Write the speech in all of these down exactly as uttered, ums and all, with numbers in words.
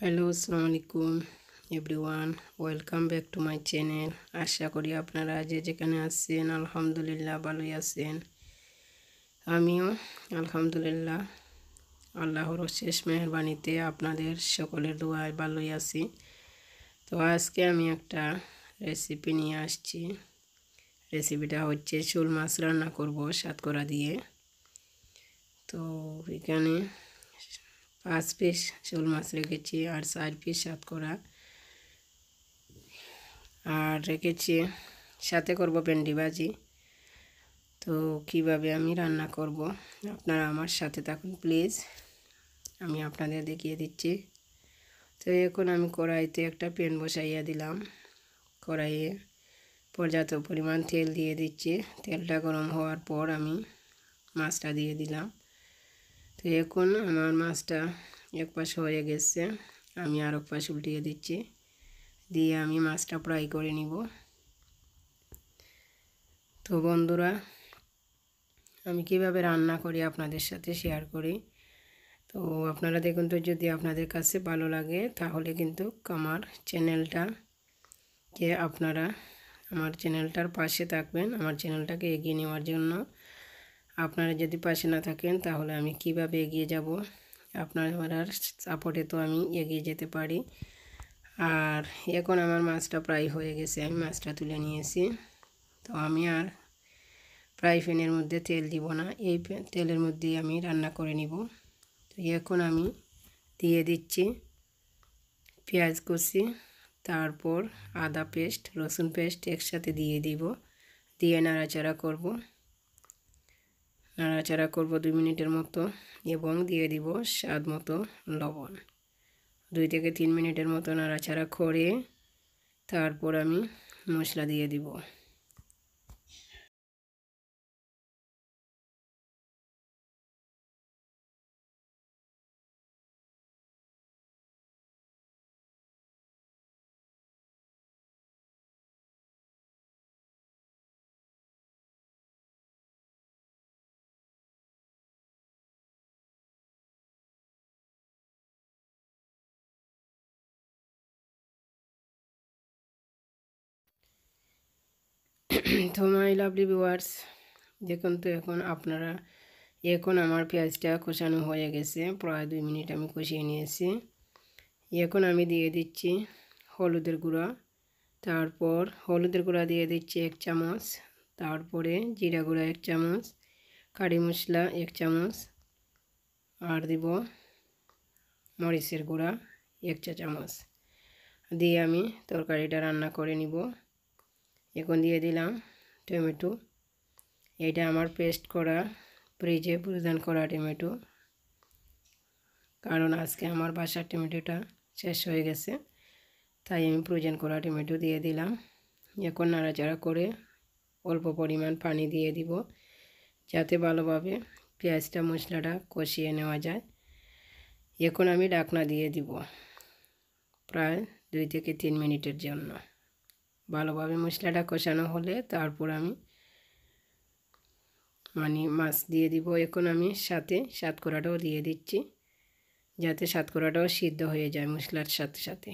Hello, আসসালামু আলাইকুম everyone, welcome back to my channel. আশা করি আপনারা যে যেখানে আছেন আলহামদুলিল্লাহ ভালোই আছেন। আমিও আলহামদুলিল্লাহ আল্লাহর শেষ মেহেরবানিতে আপনাদের সকলের দোয়ায় ভালোই আছি। তো আজকে আমি একটা রেসিপি নিয়ে আসছি। রেসিপিটা হচ্ছে শোল মাছ রান্না করব সাতকরা দিয়ে। তো এখানে পাঁচ পিস শোল মাছ রেখেছি আর চার পিস সাতকরা, আর রেখেছি সাথে করব ভেন্ডি ভাজি। তো কিভাবে আমি রান্না করব আপনারা আমার সাথে থাকুন প্লিজ, আমি আপনাদের দেখিয়ে দিচ্ছি। তো এখন আমি কড়াইতে একটা প্যান বসাইয়া দিলাম। কড়াইয়ে পর্যাপ্ত পরিমাণ তেল দিয়ে দিচ্ছি। তেলটা গরম হওয়ার পর আমি মাছটা দিয়ে দিলাম। তো এখন আমার মাছটা এক পাশ হয়ে গেছে, আমি আর এক পাশ উল্টিয়ে দিচ্ছি, দিয়ে আমি মাছটা ফ্রাই করে নিব। তো বন্ধুরা, আমি কিভাবে রান্না করি আপনাদের সাথে শেয়ার করি। তো আপনারা দেখুন, তো যদি আপনাদের কাছে ভালো লাগে তাহলে কিন্তু আমার চ্যানেলটাকে আপনারা আমার চ্যানেলটার পাশে থাকবেন। আমার চ্যানেলটাকে এগিয়ে নেওয়ার জন্য আপনারা যদি পাশে না থাকেন তাহলে আমি কিভাবে এগিয়ে যাব? আপনার সাপোর্টে তো আমি এগিয়ে যেতে পারি। আর এখন আমার মাছটা প্রায় হয়ে গেছে, আমি মাছটা তুলে নিয়েছি। তো আমি আর ফ্রাই প্যানের মধ্যে তেল দিব না, এই তেলের মধ্যেই আমি রান্না করে নিব। তো এখন আমি দিয়ে দিচ্ছি পেঁয়াজ কুচি, তারপর আদা পেস্ট, রসুন পেস্ট একসাথে দিয়ে দিব, দিয়ে নাড়াচাড়া করব নাড়াচাড়া করব দুই মিনিটের মতো, এবং দিয়ে দিব স্বাদ মতো লবণ। দুই থেকে তিন মিনিটের মতো নাড়াচাড়া করে তারপর আমি মশলা দিয়ে দিব। তো মাই লাভলি ভিউয়ার্স, দেখুন তো এখন আপনারা এখন আমার পেঁয়াজটা কষানো হয়ে গেছে, প্রায় দুই মিনিট আমি কষিয়ে নিয়েছি। এখন আমি দিয়ে দিচ্ছি হলুদের গুঁড়া, তারপর হলুদের গুঁড়া দিয়ে দিচ্ছি এক চামচ, তারপরে জিরা গুঁড়া এক চামচ, কারি মশলা এক চামচ, আর দিব মরিচের গুঁড়া এক চা চামচ, দিয়ে আমি তরকারিটা রান্না করে নিব। এখন দিয়ে দিলাম টমেটো, এটা আমার পেস্ট করা ফ্রিজে প্রদান করা টমেটো, কারণ আজকে আমার বাসার টমেটোটা শেষ হয়ে গেছে, তাই আমি প্রয়োজন করা টমেটো দিয়ে দিলাম। এখন নাড়াচাড়া করে অল্প পরিমাণ পানি দিয়ে দিব, যাতে ভালোভাবে পেঁয়াজটা মশলাটা কষিয়ে নেওয়া যায়। এখন আমি ঢাকনা দিয়ে দিব প্রায় দুই থেকে তিন মিনিটের জন্য। ভালোভাবে মশলাটা কষানো হলে তারপর আমি মানে মাছ দিয়ে দিব। এখন আমি সাথে সাতকরাটাও দিয়ে দিচ্ছি, যাতে সাতকরাটাও সিদ্ধ হয়ে যায় মশলার সাথে সাথে।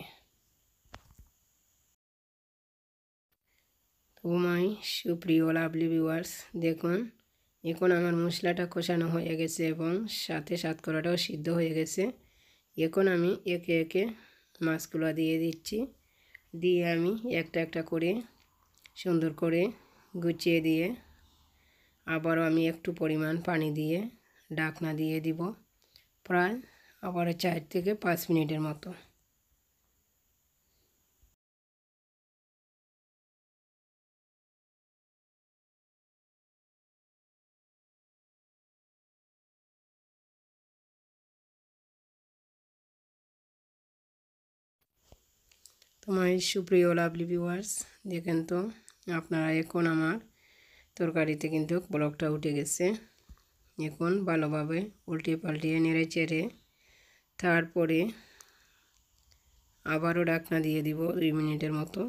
তো মাই সুপ্রিয় লাভলি ভিউয়ার্স, দেখুন এখন আমার মশলাটা কষানো হয়ে গেছে এবং সাথে সাতকরাটাও সিদ্ধ হয়ে গেছে। এখন আমি একে একে মাছগুলো দিয়ে দিচ্ছি, দিয়ে আমি একটা একটা করে সুন্দর করে গুছিয়ে দিয়ে আবারও আমি একটু পরিমাণ পানি দিয়ে ঢাকনা দিয়ে দিব, প্রায় আবারও চার থেকে পাঁচ মিনিটের মতো। তোমার সুপ্রিয় লাভলি ভিউয়ার্স, দেখেন তো আপনারা এখন আমার তরকারিতে কিন্তু ব্লকটা উঠে গেছে। এখন ভালোভাবে উল্টে পাল্টিয়ে নেড়ে চেড়ে তারপরে আবারও ঢাকনা দিয়ে দিব দুই মিনিটের মতো।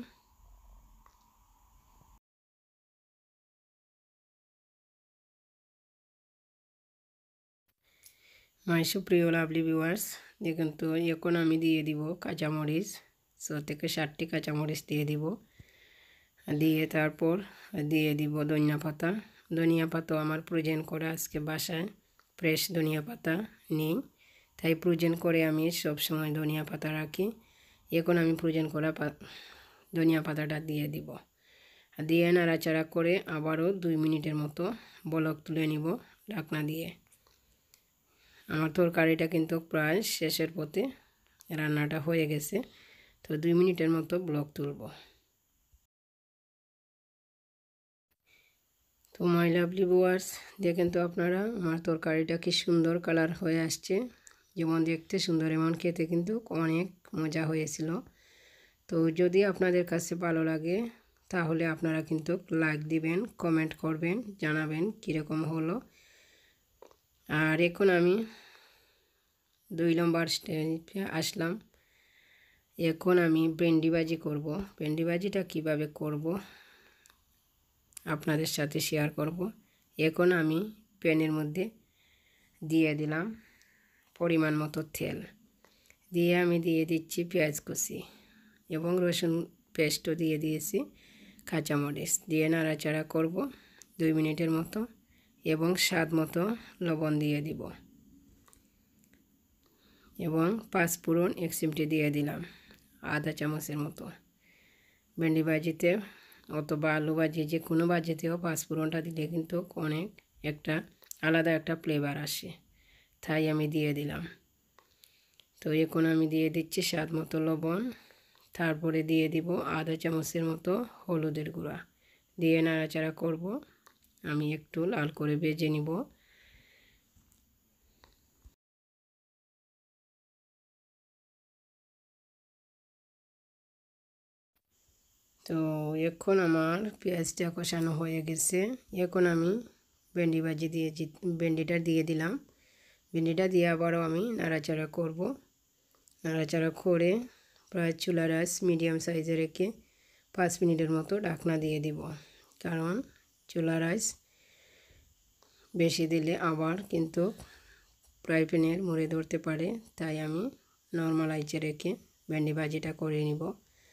মাই সুপ্রিয় লাভলি ভিউয়ার্স, দেখুন তো এখন আমি দিয়ে দিব কাঁচামরিচ, ছ থেকে ষাটটি কাঁচামরিচ দিয়ে দিব, দিয়ে তারপর দিয়ে দিব ধনিয়া পাতা। ধনিয়া পাতা আমার প্রয়োজন করে আজকে বাসায় ফ্রেশ ধনিয়া পাতা নেই, তাই প্রয়োজন করে আমি সব সময় ধনিয়া পাতা রাখি। এখন আমি প্রয়োজন করা ধনিয়া পাতাটা দিয়ে দিব, দিয়ে নাড়াচাড়া করে আবারও দুই মিনিটের মতো বলক তুলে নিব ঢাকনা দিয়ে। আমার তরকারিটা কিন্তু প্রায় শেষের পথে, রান্নাটা হয়ে গেছে, তো দুই মিনিটের মতো বলক তুলব। তো মাই লাভলি ভিউয়ার্স, দেখেন তো আপনারা আমার তরকারিটা কি সুন্দর কালার হয়ে আসছে, যেমন দেখতে সুন্দর এমন খেতে কিন্তু অনেক মজা হয়েছিল। তো যদি আপনাদের কাছে ভালো লাগে তাহলে আপনারা কিন্তু লাইক দিবেন, কমেন্ট করবেন, জানাবেন কীরকম হলো। আর এখন আমি দুই নম্বর স্টেজে আসলাম। এখন আমি ভেন্ডি ভাজি করব। ভেন্ডি ভাজিটা কীভাবে করব আপনাদের সাথে শেয়ার করব। এখন আমি প্যানের মধ্যে দিয়ে দিলাম পরিমাণ মতো তেল, দিয়ে আমি দিয়ে দিচ্ছি পেঁয়াজ কুচি এবং রসুন পেস্টও দিয়ে দিয়েছি, কাঁচামরিচ দিয়ে নাড়াচাড়া করব দুই মিনিটের মতো, এবং স্বাদ মতো লবণ দিয়ে দিব, এবং পাঁচ ফোড়ন এক চিমটি দিয়ে দিলাম আধা চামচের মতো। ভেন্ডি ভাজিতে অথবা আলু ভাজি যে কোনো ভাজিতেও পাঁচ ফোড়নটা দিলে কিন্তু অনেক একটা আলাদা একটা ফ্লেভার আসে, তাই আমি দিয়ে দিলাম। তো এখন আমি দিয়ে দিচ্ছি স্বাদ মতো লবণ, তারপরে দিয়ে দিব আধা চামচের মতো হলুদের গুঁড়া, দিয়ে নাড়াচাড়া করব। আমি একটু লাল করে ভেজে নিব। তো এখন আমার পেঁয়াজটা কষানো হয়ে গেছে। এখন আমি ভেন্ডি ভাজি দিয়ে ভেন্ডিটা দিয়ে দিলাম। ভেন্ডিটা দিয়ে আবারও আমি নাড়াচাড়া করব। নাড়াচাড়া করে প্রায় চুলার আঁচ মিডিয়াম সাইজে রেখে পাঁচ মিনিটের মতো ঢাকনা দিয়ে দিব, কারণ চুলার আঁচ বেশি দিলে আবার কিন্তু ফ্রাই প্যানের মুড়ে ধরতে পারে, তাই আমি নর্মাল আঁচে রেখে ভেন্ডি ভাজিটা করে নিব।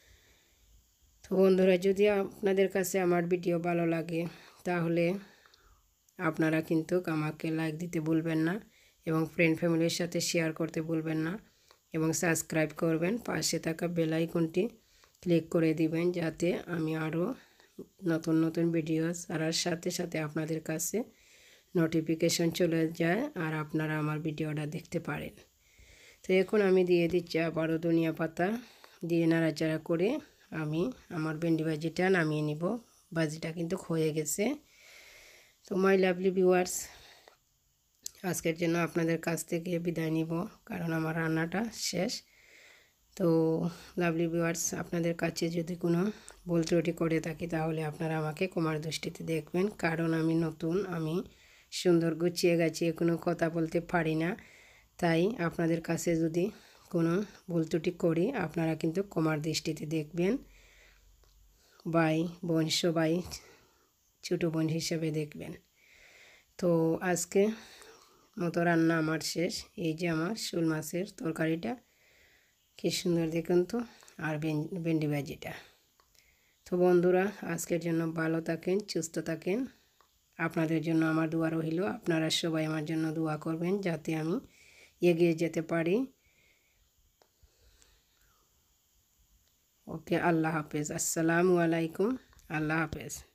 তো বন্ধুরা, যদি আপনাদের কাছে আমার ভিডিও ভালো লাগে তাহলে আপনারা কিন্তু আমাকে লাইক দিতে ভুলবেন না, এবং ফ্রেন্ড ফ্যামিলির সাথে শেয়ার করতে ভুলবেন না, এবং সাবস্ক্রাইব করবেন। পাশে থাকা বেল আইকনটি ক্লিক করে দিবেন, যাতে আমি আরও নতুন নতুন ভিডিও ছাড়ার সাথে সাথে আপনাদের কাছে নোটিফিকেশন চলে যায় আর আপনারা আমার ভিডিওটা দেখতে পারেন। তো এখন আমি দিয়ে দিচ্ছি আবারও ধনিয়া পাতা, দিয়ে নাড়াচাড়া করে আমি আমার ভেন্ডি ভাজিটা নামিয়ে নিব। ভাজিটা কিন্তু হয়ে গেছে। তো মাই লাভলি ভিউয়ার্স, আজকের জন্য আপনাদের কাছ থেকে বিদায় নিব, কারণ আমার রান্নাটা শেষ। তো লাভলি ভিউয়ার্স, আপনাদের কাছে যদি কোনো ভুল ত্রুটি করে থাকি তাহলে আপনারা আমাকে ক্ষমার দৃষ্টিতে দেখবেন, কারণ আমি নতুন, আমি সুন্দর গুছিয়ে গাছিয়ে কোনো কথা বলতে পারি না। তাই আপনাদের কাছে যদি কোনো ভুল ত্রুটি করি আপনারা কিন্তু ক্ষমার দৃষ্টিতে দেখবেন। ভাই বোন সবাই ছোটো বোন হিসেবে দেখবেন। তো আজকে মতো রান্না আমার শেষ। এই যে আমার শোল মাছের তরকারিটা কি সুন্দর দেখুন তো, আর ভেন্ডি ভাজিটা। তো বন্ধুরা, আজকের জন্য ভালো থাকেন, সুস্থ থাকেন। আপনাদের জন্য আমার দোয়া রইল। আপনারা সবাই আমার জন্য দোয়া করবেন যাতে আমি এগিয়ে যেতে পারি। ওকে, আল্লাহ হাফেজ। আসসালামু আলাইকুম। আল্লাহ হাফেজ।